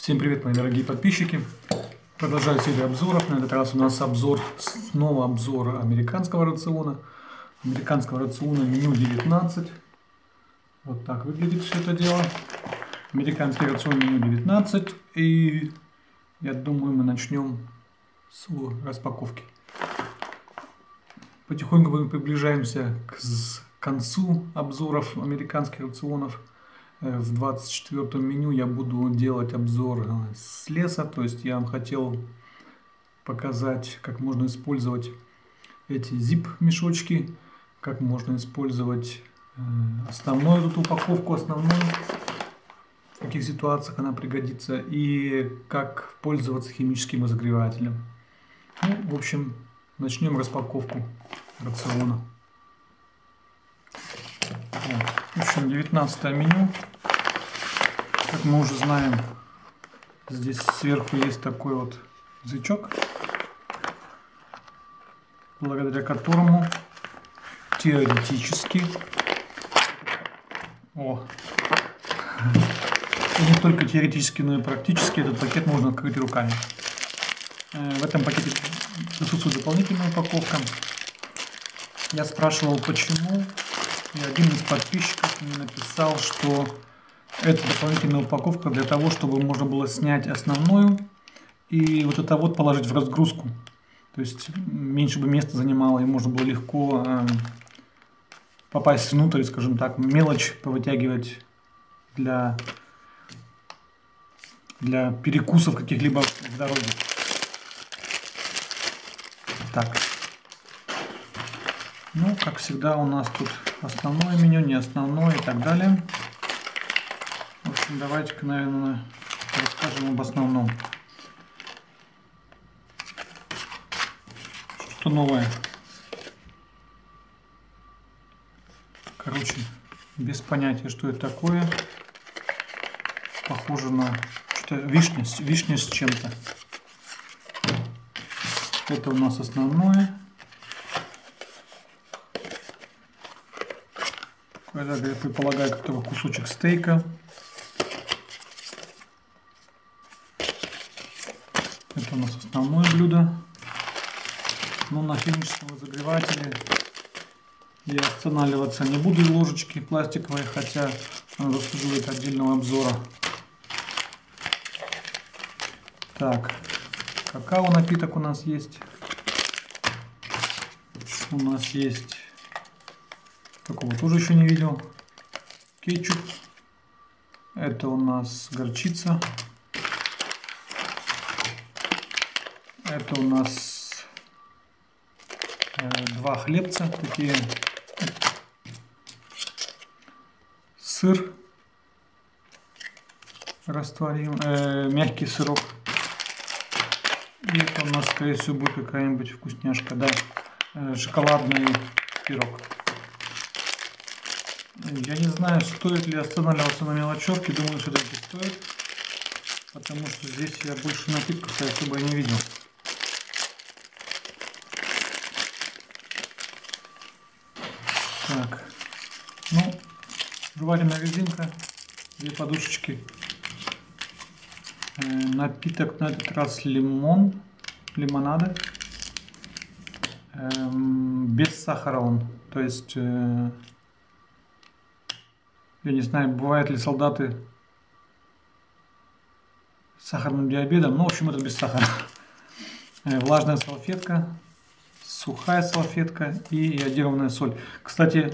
Всем привет, мои дорогие подписчики! Продолжаю серию обзоров. На этот раз у нас снова обзор американского рациона. Американского рациона меню 19. Вот так выглядит все это дело. Американский рацион меню 19. И я думаю, мы начнем с распаковки. Потихоньку мы приближаемся к концу обзоров американских рационов. В 24-м меню я буду делать обзор с леса, то есть я вам хотел показать, как можно использовать эти zip-мешочки, как можно использовать основную эту упаковку, основную, в каких ситуациях она пригодится, и как пользоваться химическим разогревателем. Ну, в общем, начнем распаковку рациона. В общем, 19 меню. Как мы уже знаем, здесь сверху есть такой вот язычок, благодаря которому теоретически, и не только теоретически, но и практически этот пакет можно открыть руками. В этом пакете присутствует дополнительная упаковка. Я спрашивал, почему, и один из подписчиков мне написал, что это дополнительная упаковка для того, чтобы можно было снять основную и вот это вот положить в разгрузку. То есть меньше бы места занимало и можно было легко попасть внутрь, скажем так, мелочь повытягивать для перекусов каких-либо в дороге. Так. Ну, как всегда, у нас тут основное меню, не основное и так далее. В общем, давайте-ка, наверное, расскажем об основном. Что новое? Короче, без понятия, что это такое. Похоже на что-то вишня с чем-то. Это у нас основное. Это, я предполагаю, как только кусочек стейка. Это у нас основное блюдо. Но на химическом разогревателе я останавливаться не буду. И ложечки пластиковые, хотя она заслуживает отдельного обзора. Так, какао напиток у нас есть. У нас есть, такого тоже еще не видел, кетчуп. Это у нас горчица. Это у нас два хлебца, такие, сыр растворимый, мягкий сырок. И это у нас, скорее всего, будет какая-нибудь вкусняшка, да, шоколадный пирог. Я не знаю, стоит ли останавливаться на мелочевке, думаю, что это не стоит, потому что здесь я больше напитков особо не видел. Так, ну, жевательная резинка, две подушечки, напиток на этот раз лимонада, без сахара он, то есть, я не знаю, бывают ли солдаты с сахарным диабетом, но в общем это без сахара. Влажная салфетка, сухая салфетка и йодированная соль. Кстати,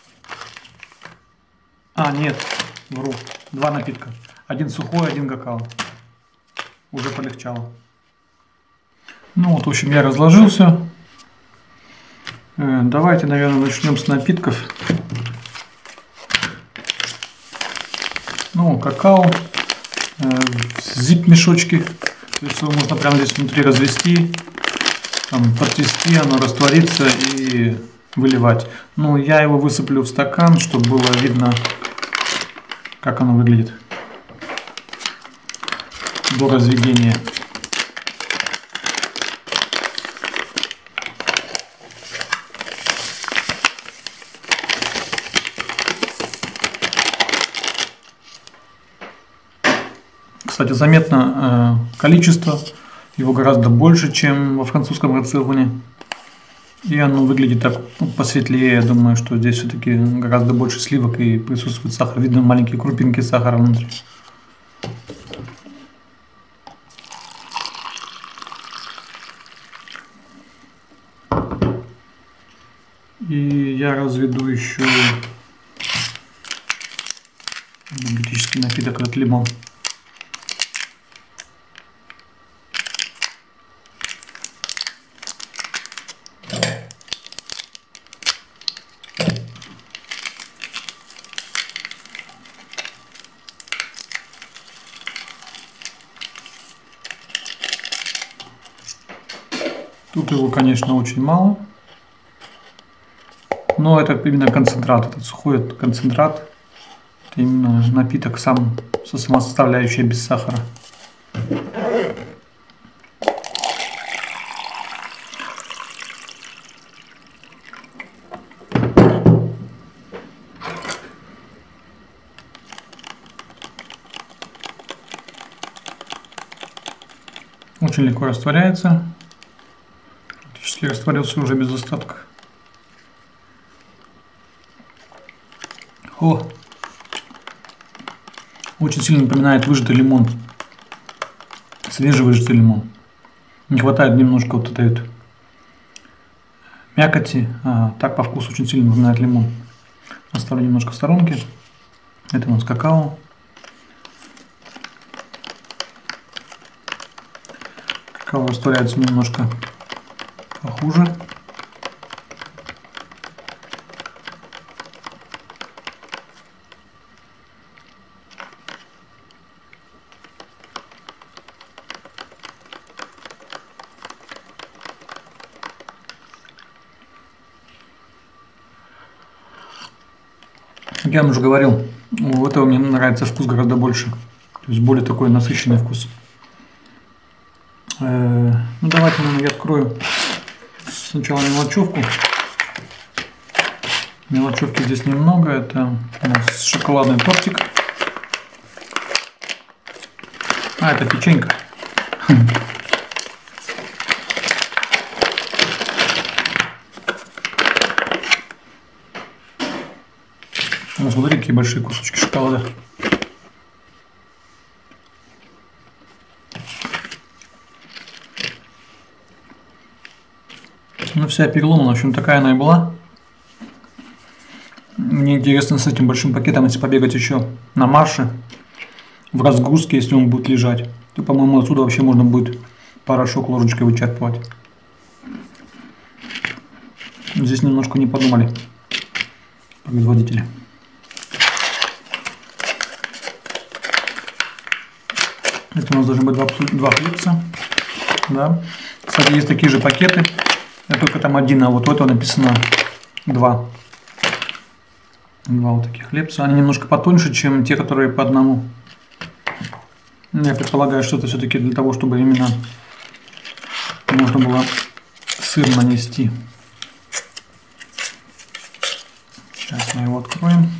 нет, вру, два напитка. Один сухой, один какао. Уже полегчало. Ну вот, в общем, я разложил все. Давайте, наверное, начнем с напитков. Ну, какао, зип-мешочки. То есть его можно прямо здесь внутри развести. Там, потрясти, оно растворится и выливать. Ну, я его высыплю в стакан, чтобы было видно, как оно выглядит до разведения. Кстати, заметно количество. Его гораздо больше, чем во французском рационе. И оно выглядит так посветлее. Я думаю, что здесь все-таки гораздо больше сливок и присутствует сахар. Видно маленькие крупинки сахара внутри. И я разведу еще энергетический напиток от лимон. Тут его, конечно, очень мало. Но это именно концентрат, этот сухой концентрат. Это именно напиток сам, сама составляющая без сахара. Очень легко растворяется. Практически растворился уже без остатка. О! Очень сильно напоминает выжатый лимон. Свежевыжатый лимон. Не хватает немножко вот этой вот мякоти. А так по вкусу очень сильно напоминает лимон. Оставлю немножко в сторонке. Это у нас какао. Какао растворяется немножко похуже. Как я вам уже говорил, у этого мне нравится вкус гораздо больше. То есть более такой насыщенный вкус. Ну давайте, наверное, я открою сначала мелочевку. Мелочевки здесь немного. Это у нас шоколадный тортик. А, это печенька. Ну, смотри, какие большие кусочки шоколада. Ну, вся переломана, в общем, такая она и была. Мне интересно с этим большим пакетом, если побегать еще на марше, в разгрузке, если он будет лежать, то, по-моему, отсюда вообще можно будет порошок ложечкой вычерпывать. Здесь немножко не подумали производители. Это у нас должны быть два хлебца. Да. Кстати, есть такие же пакеты. Только там один, а вот у этого написано два. Два вот таких хлебца. Они немножко потоньше, чем те, которые по одному. Я предполагаю, что это все-таки для того, чтобы именно можно было сыр нанести. Сейчас мы его откроем.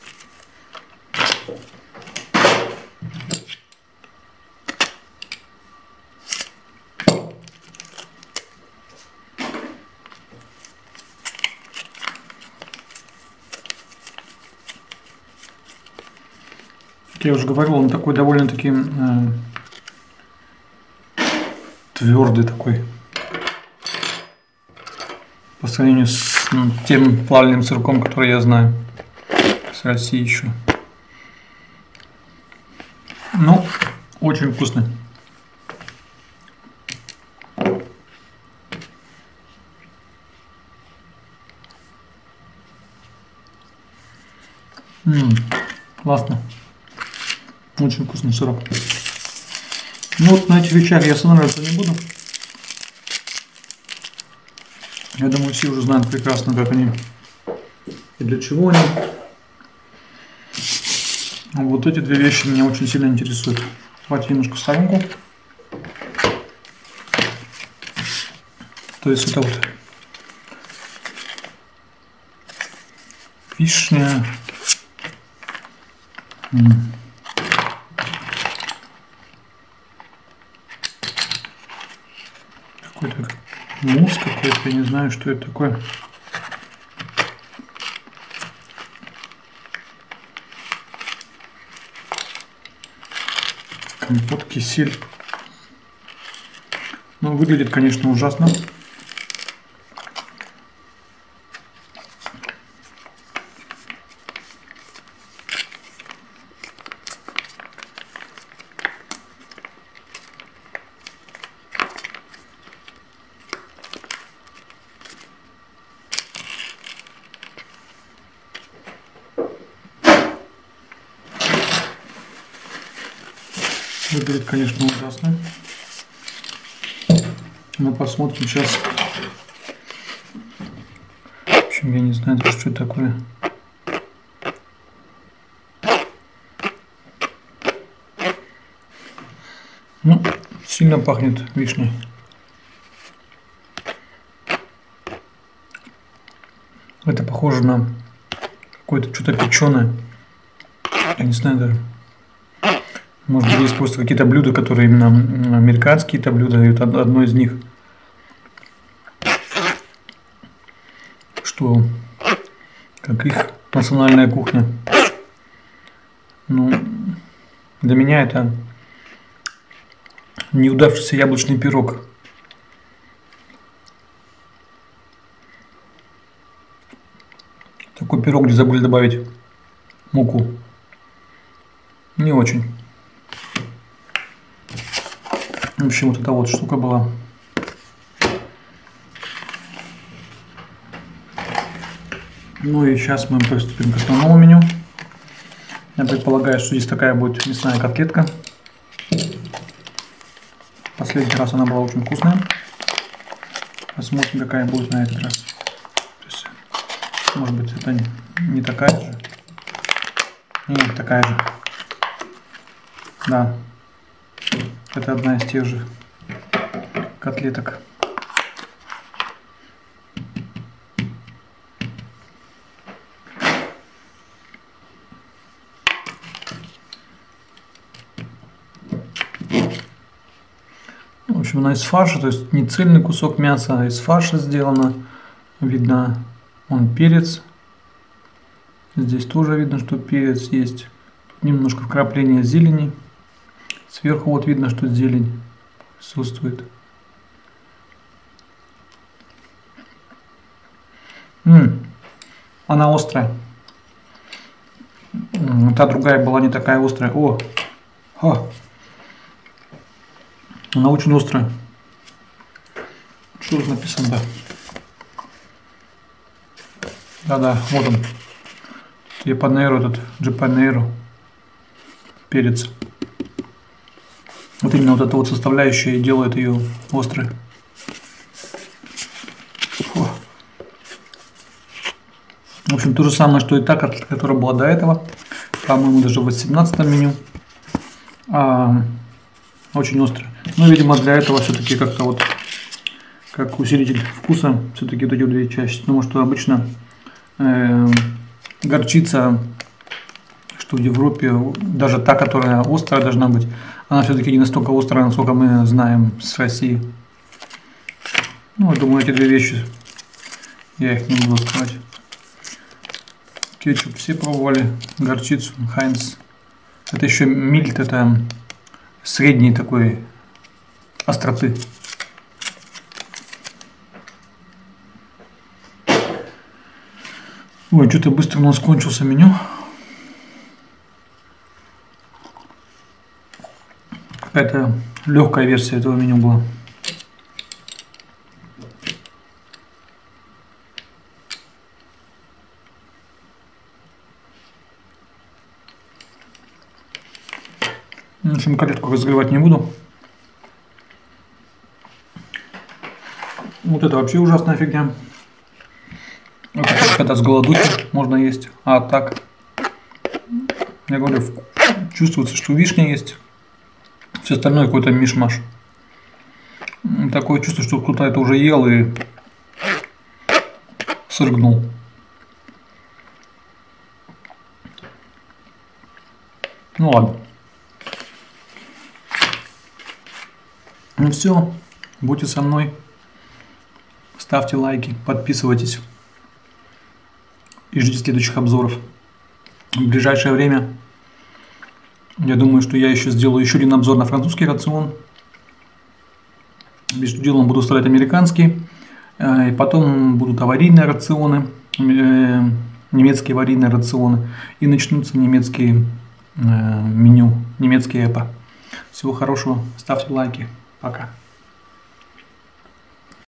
Как я уже говорил, он такой довольно-таки твердый такой. По сравнению с тем плавленым сырком, который я знаю. С России еще. Ну, очень вкусный. Классно. Очень вкусный сырок. Ну вот на этих вещах я останавливаться не буду. Я думаю, все уже знают прекрасно, как они и для чего они. А вот эти две вещи меня очень сильно интересуют. Давайте немножко в сторонку. То есть это вот вишня. Мусс какой-то, я не знаю, что это такое. Компот, кисель. Ну, выглядит, конечно, ужасно. Выглядит, конечно, ужасно. Но посмотрим сейчас. В общем, я не знаю, что это такое. Ну, сильно пахнет вишней. Это похоже на какое-то что-то печеное. Я не знаю даже. Может быть, есть просто какие-то блюда, которые именно американские это блюда, и это одно из них. Что, как их национальная кухня. Ну, для меня это неудавшийся яблочный пирог. Такой пирог, где забыли добавить муку. Не очень. В общем, вот эта вот штука была. Ну и сейчас мы приступим к основному меню. Я предполагаю, что здесь такая будет мясная котлетка. Последний раз она была очень вкусная. Посмотрим, какая будет на этот раз. То есть, может быть, это не такая же. Нет, такая же. Да. Это одна из тех же котлеток. В общем, она из фарша, то есть не цельный кусок мяса, а из фарша сделана. Видно, он перец. Здесь тоже видно, что перец есть. Тут немножко вкрапления зелени. Сверху вот видно, что зелень присутствует. Она острая. Та другая была не такая острая. Она очень острая. Что тут написано-то? Да, вот он. Японейро, этот джапонейро. Перец. Вот именно вот эта вот составляющая делает ее острой. Фу. В общем, то же самое, что и та, которая была до этого. По-моему, даже в 18-м меню. Очень острая. Ну, видимо, для этого все-таки как-то вот, как усилитель вкуса, все-таки вот эти две части. Потому что обычно горчица, что в Европе, даже та, которая острая должна быть, она все-таки не настолько острая, насколько мы знаем с России. Ну, я думаю, эти две вещи, я их не буду сказать. Кетчуп все пробовали, горчицу, Хайнц. Это еще мильт, это средней такой остроты. Ой, что-то быстро у нас кончился меню. Какая-то легкая версия этого меню была. В общем, котлетку разогревать не буду. Вот это вообще ужасная фигня. Это когда с голодухи можно есть. А так, я говорю, чувствуется, что вишня есть. Все остальное какой-то мишмаш. Такое чувство, что кто-то это уже ел и срыгнул. Ну ладно. Ну все, будьте со мной. ставьте лайки, подписывайтесь и ждите следующих обзоров. В ближайшее время, я думаю, что я еще сделаю еще один обзор на французский рацион. Между делом буду ставить американский. И потом будут аварийные рационы, немецкие аварийные рационы. И начнутся немецкие меню, немецкие эпо. Всего хорошего, ставьте лайки. Пока.